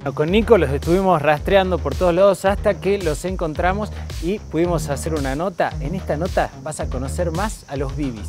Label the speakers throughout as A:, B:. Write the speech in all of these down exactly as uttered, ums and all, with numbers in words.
A: Con Nico los estuvimos rastreando por todos lados hasta que los encontramos y pudimos hacer una nota. En esta nota vas a conocer más a los Bibis.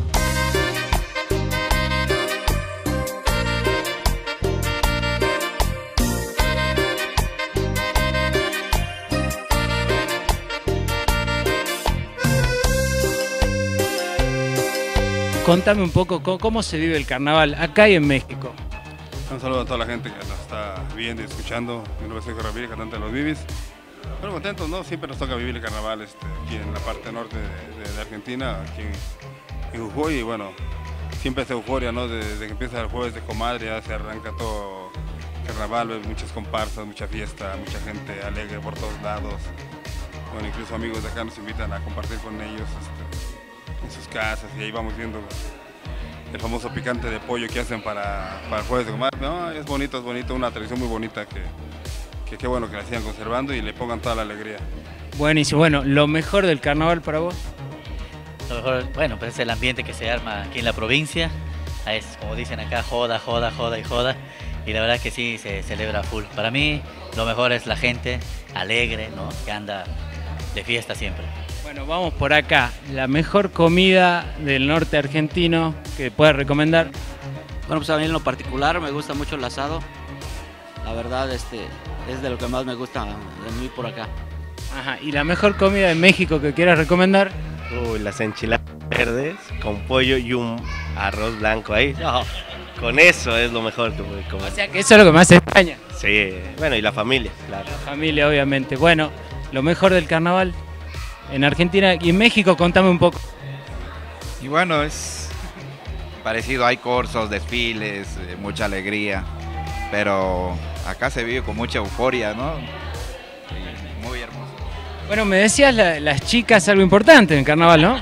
A: Contame un poco cómo se vive el carnaval acá y en México.
B: Un saludo a toda la gente que nos está viendo y escuchando. Mi nombre es Sergio Ramírez, cantante de Los Bibis. Bueno, contentos, ¿no? Siempre nos toca vivir el carnaval este, aquí en la parte norte de, de, de Argentina, aquí en, en Jujuy. Y bueno, siempre esa euforia, ¿no? Desde de que empieza el jueves de comadre, ya se arranca todo el carnaval, ves muchas comparsas, mucha fiesta, mucha gente alegre por todos lados. Bueno, incluso amigos de acá nos invitan a compartir con ellos este, en sus casas y ahí vamos viendo el famoso picante de pollo que hacen para, para el jueves de comadre. No, es bonito, es bonito, una tradición muy bonita que, que qué bueno que la sigan conservando y le pongan toda la alegría.
A: Buenísimo, bueno, lo mejor del carnaval para vos.
C: Lo mejor, bueno, pues es el ambiente que se arma aquí en la provincia. Es, como dicen acá, joda, joda, joda y joda. Y la verdad que sí, se celebra full. Para mí, lo mejor es la gente alegre, ¿no? Que anda de fiesta siempre.
A: Bueno, vamos por acá. La mejor comida del norte argentino que puedas recomendar.
D: Bueno, pues a mí en lo particular me gusta mucho el asado. La verdad, este, es de lo que más me gusta de mí por acá.
A: Ajá, ¿y la mejor comida de México que quieras recomendar?
E: Uy, las enchiladas verdes con pollo y un arroz blanco ahí. No, con eso es lo mejor que puedo comer.
A: O sea que eso es lo que más extraña.
E: Sí, bueno, y la familia, claro.
A: La familia, obviamente. Bueno, lo mejor del carnaval en Argentina y en México, contame un poco.
F: Y bueno, es parecido, hay cursos, desfiles, eh, mucha alegría, pero acá se vive con mucha euforia, ¿no? Y muy hermoso.
A: Bueno, me decías la, las chicas algo importante en el carnaval, ¿no?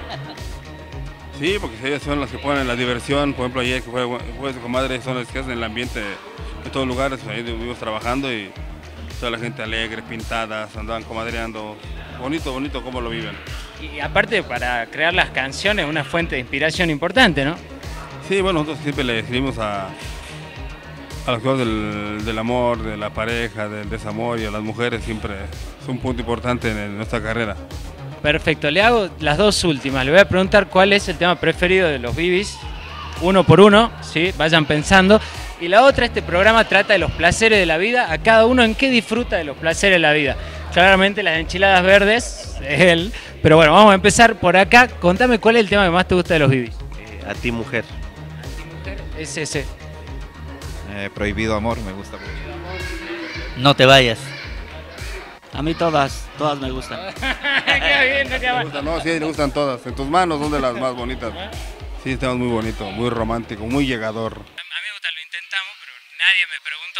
B: Sí, porque ellas son las que ponen la diversión. Por ejemplo, ayer que fue jueves de comadre, son las que hacen el ambiente de todos lugares. Ahí estuvimos trabajando y toda la gente alegre, pintadas, andaban comadreando. Bonito, bonito cómo lo viven.
A: Y aparte, para crear las canciones, una fuente de inspiración importante, ¿no?
B: Sí, bueno, nosotros siempre le escribimos a, a las cosas del, del amor, de la pareja, del desamor, y a las mujeres siempre es un punto importante en, en nuestra carrera.
A: Perfecto, le hago las dos últimas. Le voy a preguntar cuál es el tema preferido de los Bibis, uno por uno, ¿sí? Vayan pensando. Y la otra, este programa trata de los placeres de la vida, a cada uno en qué disfruta de los placeres de la vida. Claramente las enchiladas verdes, él. Pero bueno, vamos a empezar por acá. Contame cuál es el tema que más te gusta de los Bibis.
E: Eh, a ti, mujer.
A: A ti, mujer, es ese.
F: Eh, prohibido amor, me gusta mucho.
C: No te vayas.
D: A mí todas, todas me gustan.
A: Queda bien, no queda mal.
B: Gusta, no, sí, le gustan todas. En tus manos son de las más bonitas. Sí, estamos muy bonito, muy romántico, muy llegador.
A: A mí me gusta, lo intentamos, pero nadie me preguntó.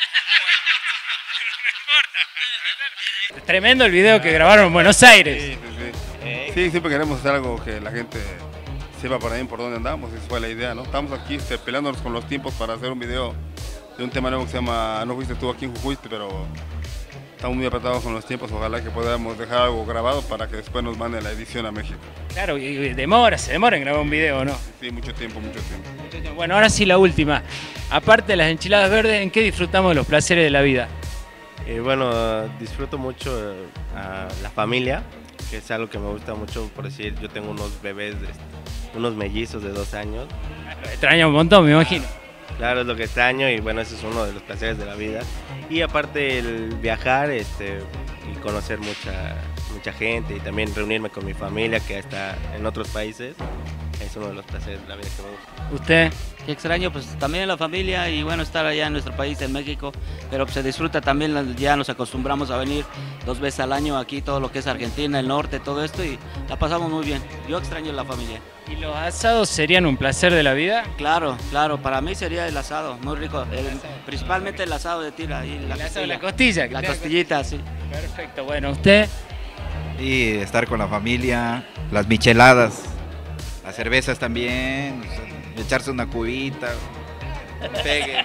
A: No importa. Tremendo el video que grabaron en Buenos Aires.
B: Sí, sí, sí. Sí, siempre queremos hacer algo que la gente sepa por ahí por dónde andamos, esa fue la idea, ¿no? Estamos aquí este, peleándonos con los tiempos para hacer un video de un tema nuevo que se llama No fuiste tú aquí en Jujuy, pero estamos muy apretados con los tiempos, ojalá que podamos dejar algo grabado para que después nos mande la edición a México.
A: Claro, y demora, se demora en grabar un video, ¿no?
B: Sí, mucho tiempo, mucho tiempo.
A: Bueno, ahora sí la última. Aparte de las enchiladas verdes, ¿en qué disfrutamos de los placeres de la vida?
E: Eh, bueno, disfruto mucho eh, a la familia, que es algo que me gusta mucho, por decir, yo tengo unos bebés, este, unos mellizos de dos años.
A: Lo extraño un montón, me imagino.
E: Claro, es lo que extraño y bueno, ese es uno de los placeres de la vida. Y aparte el viajar este, y conocer mucha, mucha gente y también reunirme con mi familia que está en otros países, es uno de los placeres de la vida que me gusta.
A: ¿Usted?
D: Qué extraño, pues también la familia y bueno, estar allá en nuestro país, en México, pero pues, se disfruta también, ya nos acostumbramos a venir dos veces al año aquí, todo lo que es Argentina, el norte, todo esto y la pasamos muy bien. Yo extraño la familia.
A: ¿Y los asados serían un placer de la vida?
D: Claro, claro, para mí sería el asado, muy rico, el, principalmente el asado de tira. Y la
A: el asado de la
D: costilla.
A: costilla.
D: La costillita, sí.
A: Perfecto, bueno, ¿usted?
F: Y estar con la familia, las micheladas, las cervezas también, echarse una cubita, un pegue.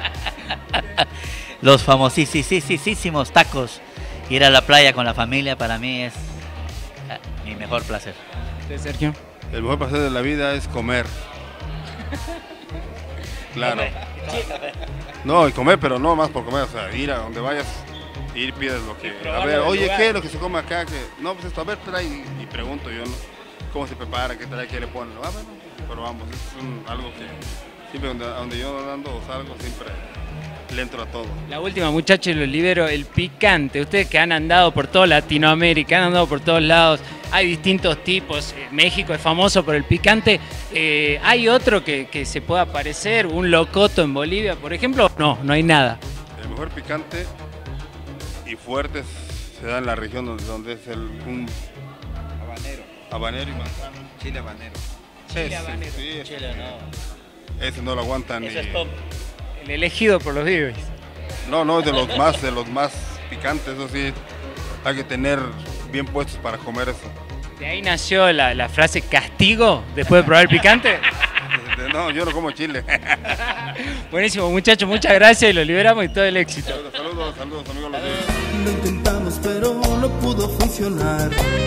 C: Los famosísimos tacos. Ir a la playa con la familia para mí es mi mejor placer.
A: ¿Usted, Sergio?
B: El mejor placer de la vida es comer. Claro. No, y comer, pero no más por comer, o sea, ir a donde vayas, ir pides lo que, a ver, oye, ¿qué es lo que se come acá? Que, no, pues esto, a ver, trae, y, y pregunto yo, ¿no? ¿Cómo se prepara? ¿Qué trae? ¿Qué le ponen? Ah, bueno, pero vamos, es un, algo que siempre donde, donde yo ando o salgo, siempre le entro a todo.
A: La última, muchachos, los libero, el picante. Ustedes que han andado por toda Latinoamérica, han andado por todos lados, hay distintos tipos. México es famoso por el picante. Eh, ¿Hay otro que, que se pueda parecer? ¿Un locoto en Bolivia, por ejemplo? No, no hay nada.
B: El mejor picante y fuerte se da en la región donde, donde es el un
F: Habanero.
B: habanero y manzana.
F: Chile habanero.
A: Chile
B: Ese,
A: habanero.
B: sí, ese,
C: Chile, no.
B: ese no lo aguantan
C: Eso
B: ni...
C: es top.
A: El elegido por los Vives.
B: No, no, es de los más, de los más picantes, eso sí, hay que tener bien puestos para comer eso.
A: De ahí nació la, la frase castigo después de probar el picante.
B: No, yo no como chile.
A: Buenísimo, muchachos, muchas gracias y lo liberamos y todo el éxito.
B: Saludos, saludos, amigos.
G: Lo intentamos pero no pudo funcionar.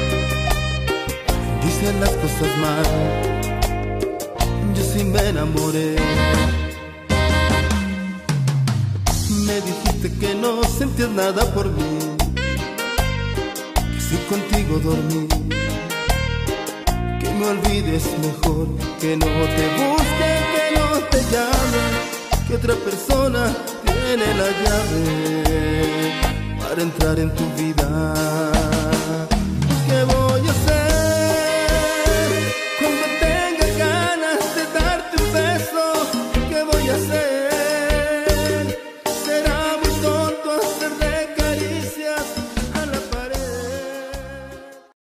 G: Hice las cosas mal, yo sí me enamoré. Me dijiste que no sentías nada por mí, que si contigo dormí, que me olvides mejor, que no te busque, que no te llame, que otra persona tiene la llave para entrar en tu vida.